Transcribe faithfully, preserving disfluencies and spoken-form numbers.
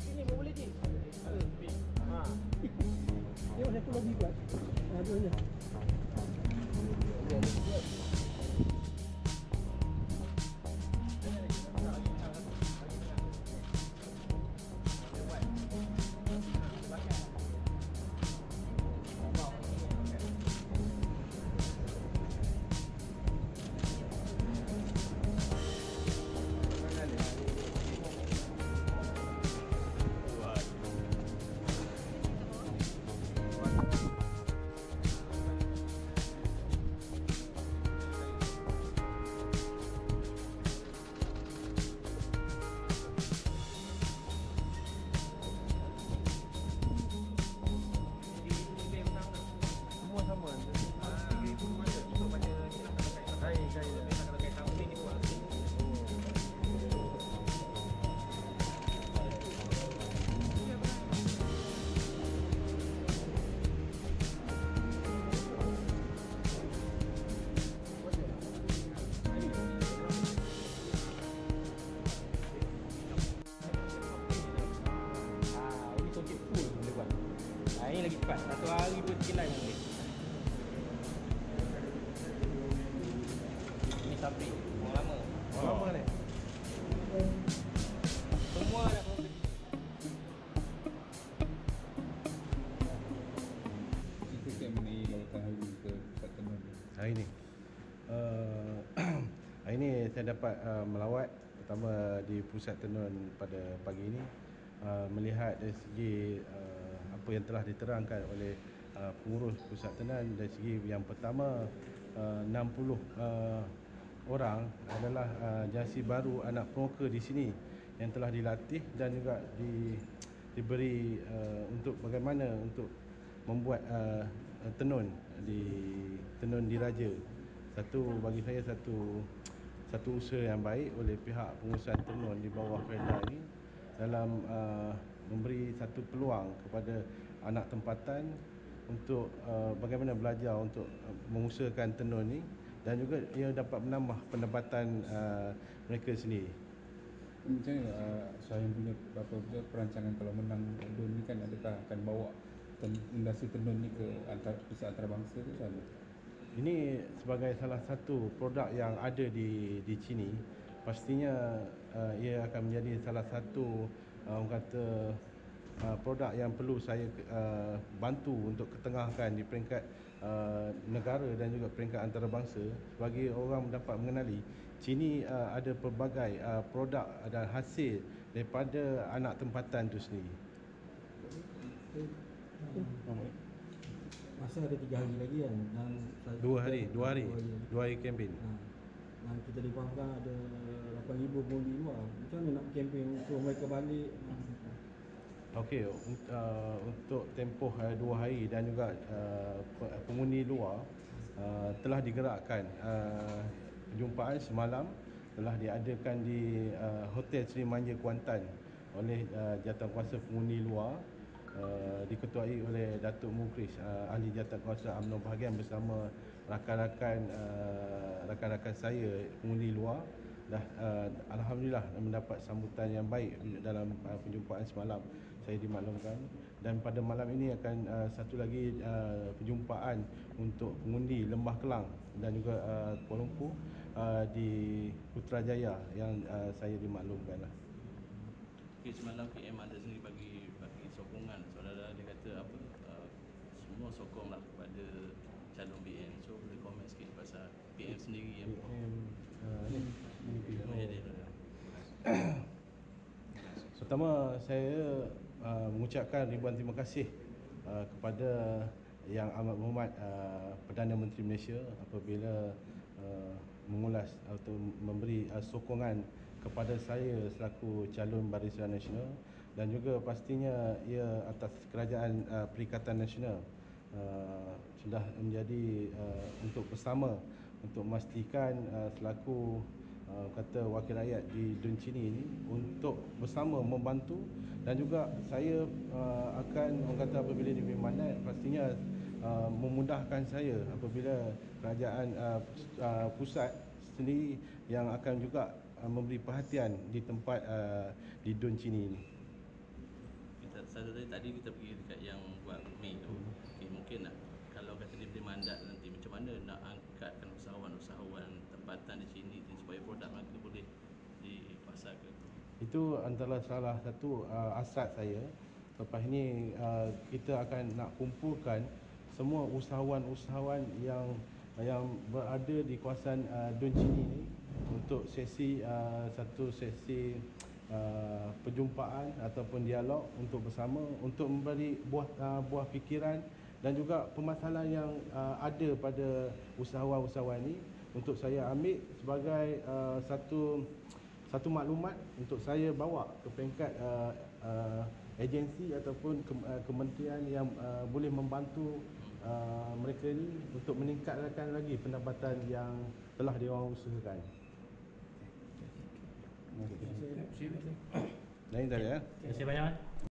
Sini mau boleh ni. Ha. Dia macam tu lagi kuat. Ha, tu je. Ini lagi cepat, satu hari pun sekilai pun boleh. Ini sapi, orang lama. Orang lama ni? Semua dah property. Ceritakan mengenai lawatan haru ke Pusat Tenun ni. Hari ni uh, hari ni saya dapat uh, melawat pertama di Pusat Tenun pada pagi ini, uh, melihat dari segi uh, apa yang telah diterangkan oleh uh, pengurus Pusat Tenun. Dari segi yang pertama, uh, enam puluh uh, orang adalah uh, generasi baru anak pemuka di sini yang telah dilatih dan juga di, diberi uh, untuk bagaimana untuk membuat uh, tenun di tenun diraja. Satu bagi saya satu satu usaha yang baik oleh pihak pengurusan tenun di bawah Kedah ini dalam uh, memberi satu peluang kepada anak tempatan untuk uh, bagaimana belajar untuk uh, mengusahakan tenun ni, dan juga ia dapat menambah pendapatan uh, mereka sendiri. Macam mana uh, saya punya apa perancangan kalau menang tenun ni kan, adakah akan bawa ten, industri tenun ni ke antar pusat antarabangsa ke macam mana? Ini sebagai salah satu produk yang ada di di sini, pastinya uh, ia akan menjadi salah satu uh, orang kata uh, produk yang perlu saya uh, bantu untuk ketengahkan di peringkat uh, negara dan juga peringkat antarabangsa, bagi orang dapat mengenali sini uh, ada pelbagai uh, produk dan hasil daripada anak tempatan itu sendiri. Hmm. Masa ada tiga hari lagi kan, dan Dua hari, dua hari, dua hari kempen. Ha. Dan kita difahamkan ada lapan ribu pengundi luar. Macam mana nak kempen suruh mereka balik? Okey, uh, untuk tempoh uh, dua hari dan juga uh, pengundi luar uh, telah digerakkan. Uh, perjumpaan semalam telah diadakan di uh, Hotel Seri Manja Kuantan oleh uh, jawatankuasa pengundi luar, uh, diketuai oleh Datuk Mukris, uh, ahli jawatankuasa UMNO bahagian bersama rakan-rakan uh, rakan-rakan saya pengundi luar. Dah uh, alhamdulillah mendapat sambutan yang baik dalam uh, perjumpaan semalam, saya dimaklumkan. Dan pada malam ini akan uh, satu lagi uh, perjumpaan untuk pengundi Lembah Kelang dan juga uh, Kuala Lumpur uh, di Putrajaya yang uh, saya dimaklumkan lah. Okay, semalam P M ada sendiri bagi bagi sokongan. Saudara dia kata apa, uh, semua sokonglah kepada calon B N. So boleh komen sikit pasal P M sendiri yang P M uh, ni menjadi. Pertama, saya uh, mengucapkan ribuan terima kasih uh, kepada Yang Amat Berhormat uh, Perdana Menteri Malaysia apabila uh, mengulas atau memberi uh, sokongan kepada saya selaku calon Barisan Nasional, dan juga pastinya ia atas kerajaan uh, Perikatan Nasional uh, sudah menjadi uh, untuk bersama untuk memastikan uh, selaku uh, kata wakil rakyat di Dun Chini ini untuk bersama membantu, dan juga saya uh, akan orang kata apabila diberi mandat pastinya uh, memudahkan saya apabila kerajaan uh, uh, pusat sendiri yang akan juga uh, memberi perhatian di tempat uh, di Dun Chini ini. Ustaz tadi, tadi kita pergi dekat yang buat Mei tu. Okay, mungkin nak kalau kata dia beri mandat nanti macam mana nak angkatkan usahawan-usahawan tempatan di sini supaya produk mereka boleh dipasarkan. Itu antara salah satu uh, hasrat saya. Lepas ni uh, kita akan nak kumpulkan semua usahawan-usahawan yang yang berada di kawasan uh, Dun Chini ni untuk sesi uh, satu sesi uh, perjumpaan ataupun dialog untuk bersama untuk memberi buah uh, buah fikiran dan juga permasalahan yang uh, ada pada usahawan-usahawan ni untuk saya ambil sebagai uh, satu satu maklumat untuk saya bawa ke peringkat uh, uh, agensi ataupun ke, uh, kementerian yang uh, boleh membantu uh, mereka ni untuk meningkatkan lagi pendapatan yang telah diorang usahakan. Okay. Lain tak ada ya? Terima kasih banyak.